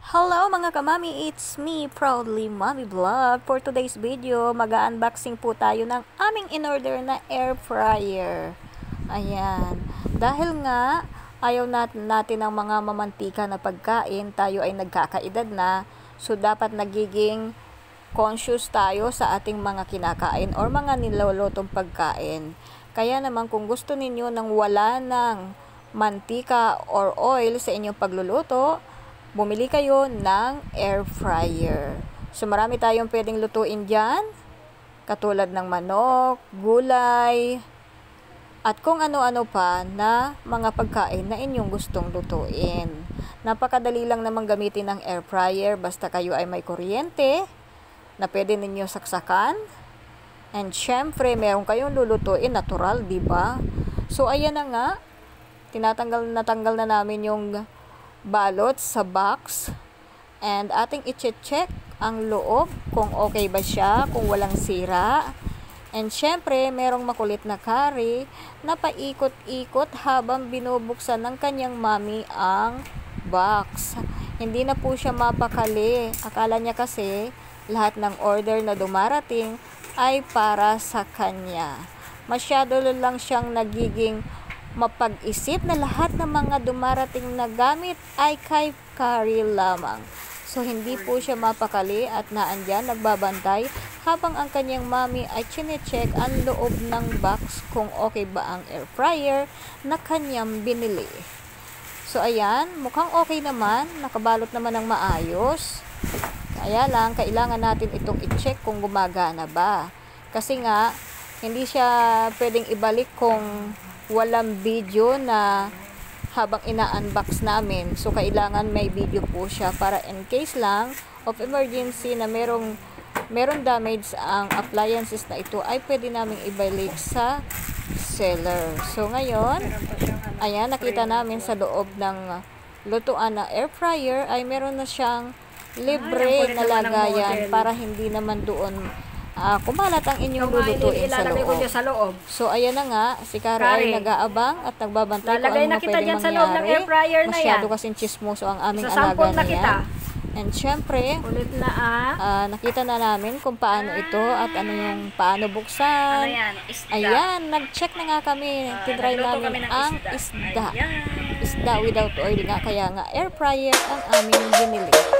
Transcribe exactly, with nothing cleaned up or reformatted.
Hello mga kamami, it's me, Proudly Mommy Vlog. For today's video, mag-unboxing po tayo ng aming in-order na air fryer. Ayan. Dahil nga, ayaw natin, natin ng mga mamantika na pagkain, tayo ay nagkakaedad na, so dapat nagiging conscious tayo sa ating mga kinakain or mga nilolotong pagkain. Kaya naman kung gusto ninyo nang wala ng mantika or oil sa inyong pagluluto, bumili kayo ng air fryer. So marami tayong pwedeng lutuin dyan, katulad ng manok, gulay, at kung ano-ano pa na mga pagkain na inyong gustong lutuin. Napakadali lang naman gamitin ng air fryer basta kayo ay may kuryente na pwede ninyo saksakan. And syempre, meron kayong lulutuin natural, di ba? So ayan na nga, tinatanggal natanggal na namin yung balot sa box and ating i-check ang loob kung okay ba siya, kung walang sira. And syempre, merong makulit na Kari na paikot-ikot habang binubuksan ng kanyang mami ang box. Hindi na po siya mapakali. Akala niya kasi lahat ng order na dumarating ay para sa kanya. Masyado lang siyang nagiging mapag-isip na lahat ng mga dumarating na gamit ay kay Kari lamang. So, hindi po siya mapakali at naandyan, nagbabantay habang ang kanyang mami ay chine-check ang loob ng box kung okay ba ang air fryer na kanyang binili. So, ayan, mukhang okay naman, nakabalot naman ng maayos. Kaya lang, kailangan natin itong i-check kung gumagana ba. Kasi nga, hindi siya pwedeng ibalik kung walang video na habang ina-unbox namin. So, kailangan may video po siya para in case lang of emergency na merong, merong damage ang appliances na ito ay pwede namin ibalik sa seller. So, ngayon, ayan, nakita namin sa loob ng lutuan na air fryer ay meron na siyang libre na lagayan para hindi naman doon Uh, kumalat ang inyong lulutuin sa loob. sa loob. So, ayan na nga, si Kari ay nag-aabang at nagbabantay kung ano na pwede mangyari. Sa loob ng air fryer na Masyado yan. kasing chismoso ang aming Sa alaga na kita. yan. And syempre, ulit na ah. uh, nakita na namin kung paano ito at ano yung paano buksan. Ano yan? Isda. Ayan, nag-check na nga kami. Uh, Tinry namin ang isda. Isda. Isda without oil nga. Kaya nga, air fryer ang aming binili.